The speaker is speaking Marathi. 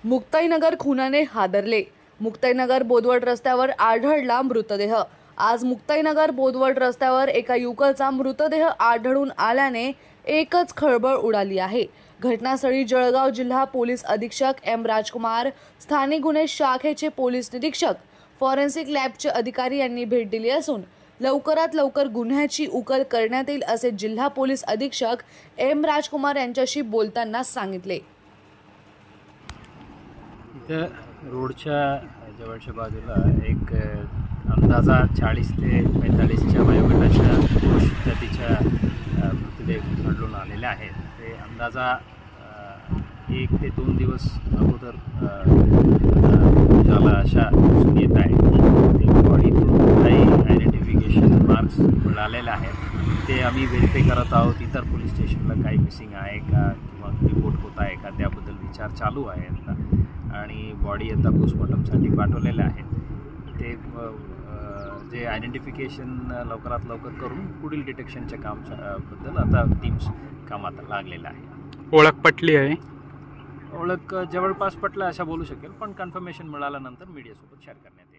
मुक्ताईनगर खुनाने हादरले। मुक्ताईनगर बोदवड रस्त्यावर आढळला मृतदेह। आज मुक्ताईनगर बोदवड रस्त्यावर एका युवकाचा मृतदेह आढळून आल्याने एकच खळबळ उडाली आहे। घटनास्थळी जळगाव जिल्हा पोलीस अधीक्षक एम राजकुमार, स्थानिक गुन्हे शाखेचे पोलीस निरीक्षक, फॉरेन्सिक लॅबचे अधिकारी यांनी भेट दिली असून लवकरात लवकर गुन्ह्याची उकल करण्यात येईल असे जिल्हा पोलीस अधीक्षक एम राजकुमार यांच्याशी बोलताना सांगितले। इथं रोडच्या जवळच्या बाजूला एक अंदाजा 40 ते 45च्या वयोगटाच्या पुरुष जातीच्या मृतदेह आढळून आलेले आहेत। ते अंदाजा 1 ते 2 दिवस अगोदर झाला अशा दिसून येत आहे। ते बॉडीतून काही आयडेंटिफिकेशन मार्क्स मिळालेले आहेत, ते आम्ही व्हेरीफाय करत आहोत। इतर पोलीस स्टेशनला काही मिसिंग आहे का किंवा रिपोर्ट होत आहे का त्याबद्दल विचार चालू आहे आणि बॉडी आता पोस्टमॉर्टमसाठी पाठवलेले आहेत। ते जे आयडेंटिफिकेशन लवकरात लवकर करून पुढील डिटेक्शनच्या कामाबद्दल आता टीम्स कामात लागलेल्या आहे। ओळख पटली आहे? ओळख जवळपास पटलं अशा बोलू शकेल, पण कन्फर्मेशन मिळाल्यानंतर मीडियासोबत शेअर करण्यात येईल।